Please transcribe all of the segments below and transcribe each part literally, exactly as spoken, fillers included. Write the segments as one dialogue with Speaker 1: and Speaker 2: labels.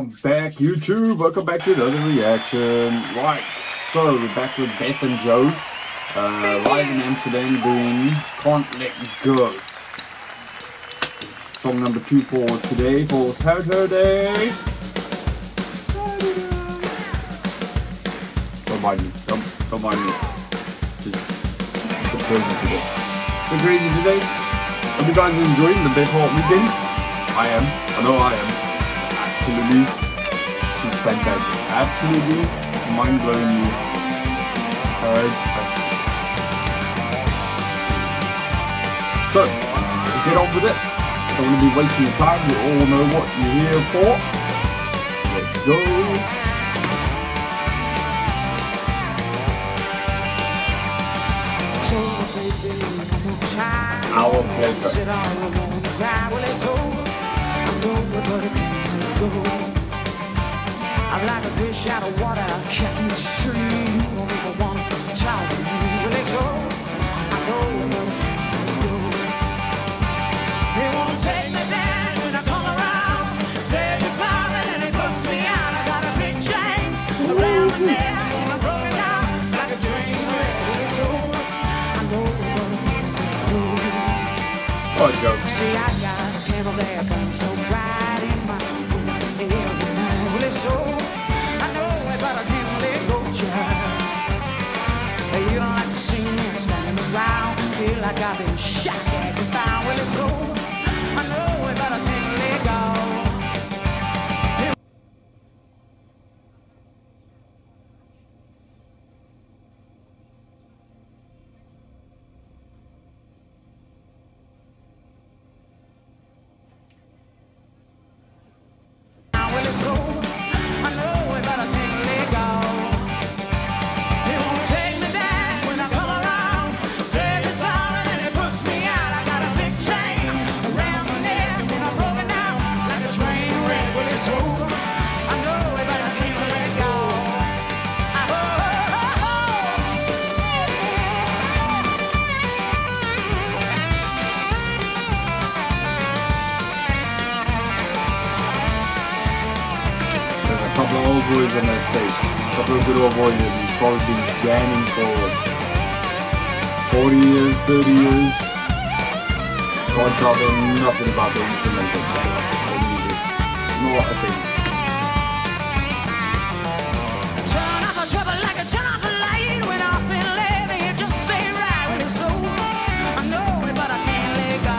Speaker 1: Welcome back, YouTube. Welcome back to another reaction. Right, so we're back with Beth and Joe, uh, live in Amsterdam doing Can't Let Go. Song number two for today, for Saturday. Don't mind me. Don't, don't mind me. Just so crazy today. So crazy today. Hope you guys are enjoying the BETH HART weekend. I am. I know I am. Absolutely. She's fantastic. Absolutely mind-blowingly. Alright. So, let's get on with it. Don't want to be wasting your time. You all know what you're here for. Let's go. Our pleasure.
Speaker 2: I'm like a fish out of water, cat in the stream. You don't even want to talk to me. Well, it's all I know. They won't take me down when I come around. Says you're sorry and it puts me out. I got a big chain around my neck and I'm broken down like a train wreck. Well, it's all I know.
Speaker 1: Oh, Joe.
Speaker 2: See, I got a candle there burning so bright in my room every night. Well, it's so I know it, but I can't let go, child. You don't like to see me standing around, feel like I've been shot at the bound. Well, it's so I know it, but I can't let go.
Speaker 1: A couple of old boys on that stage. A couple of good old boys that we've probably been jamming for forty years, thirty years. Can't tell them nothing about the instrumental music. Not a thing.
Speaker 2: Turn off the trouble like a turn off the light. When I feel late, it just ain't right. When it's over, I know it, but I can't let go.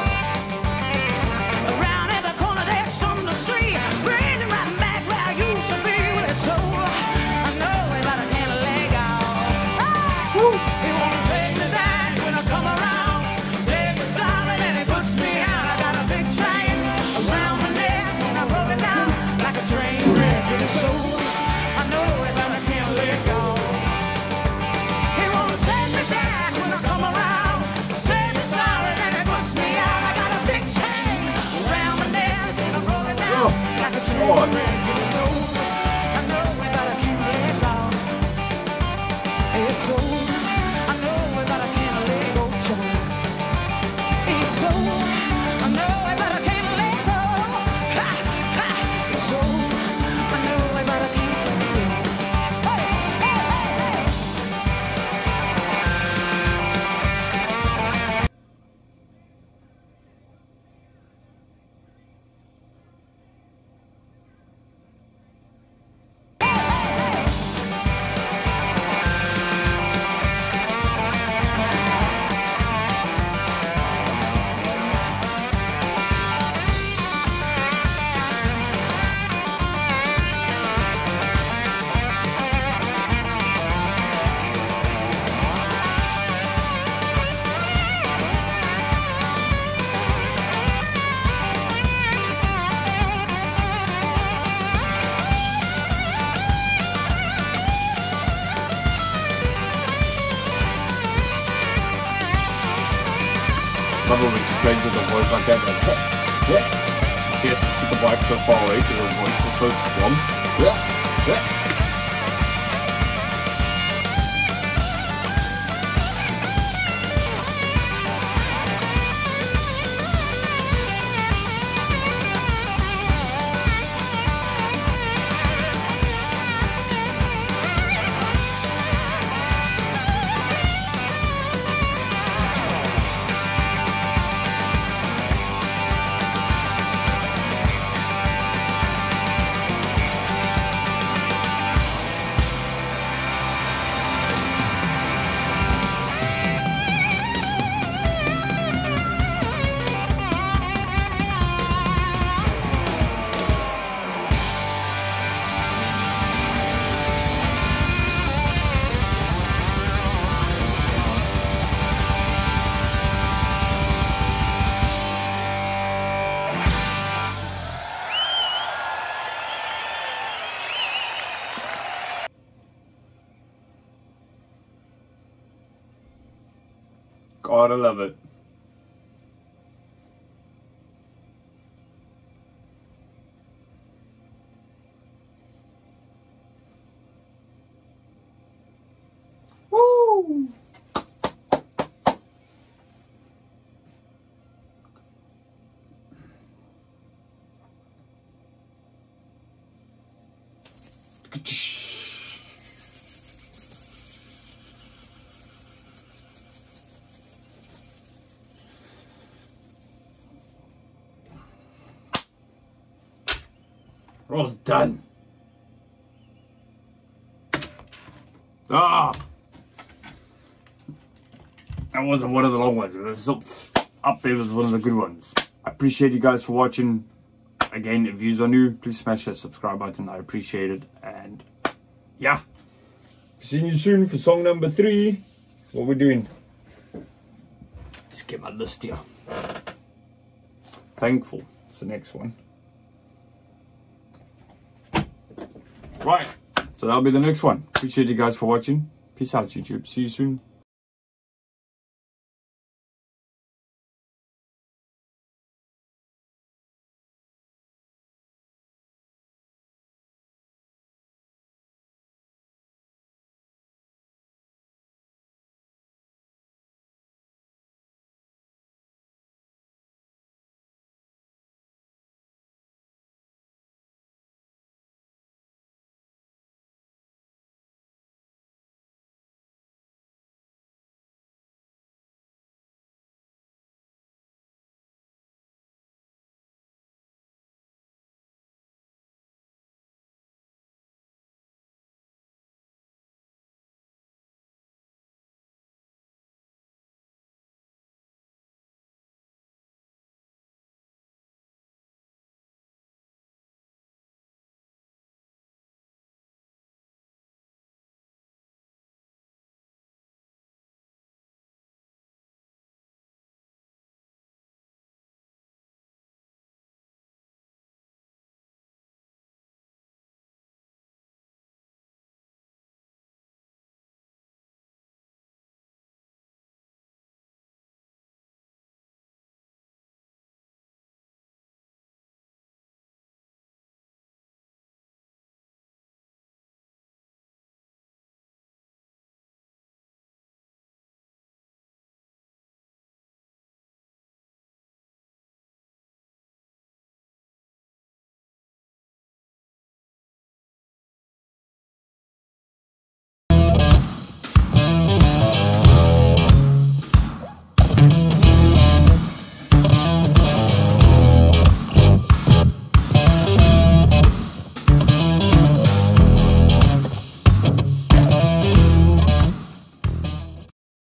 Speaker 2: Around every corner, there's something to see. Bringing right back where I used to be. When it's over, I know it, but I can't let go. Ah, it won't take me back when I come around. Says it's solid and it puts me out. I got a big chain around my neck and I broke it down like a train wreck. When it's over, I know it, but I can't let go. It won't take me back when I come around. Says it's solid and it puts me out. I got a big chain around my neck and I broke it down like a train wreck. When it's over, I know it, but I can't let go. It's over, I know it, but I can't let go, child. It's over, I know it, but I can't let go. Ha, ha. It's over, I know it, but I can't let go. Hey, hey, hey, hey.
Speaker 1: Love when she plays with her voice like that. Like, yeah, yeah. She has to keep the vibe so far away because her voice is so strong. Yeah, yeah. God, I love it. Woo! Well done. Ah, that wasn't one of the long ones. It was up, up there was one of the good ones. I appreciate you guys for watching. Again, if you are new, please smash that subscribe button. I appreciate it. And yeah, see you soon for song number three. What we're doing? Let's get my list here. Thankful. It's the next one. Right, so that'll be the next one. Appreciate you guys for watching. Peace out, YouTube. See you soon.